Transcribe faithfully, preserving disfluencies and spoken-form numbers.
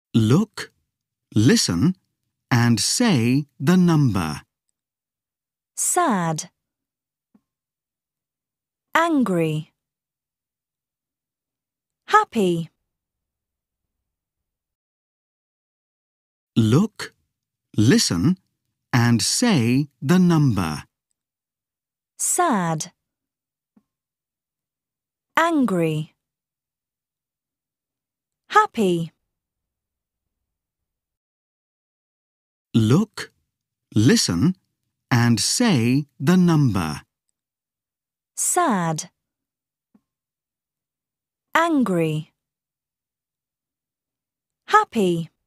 Look, listen, and say the number. Sad, angry, happy. Look, listen, and say the number. Sad, angry, happy. Look, listen, and say the number. Sad, angry, happy.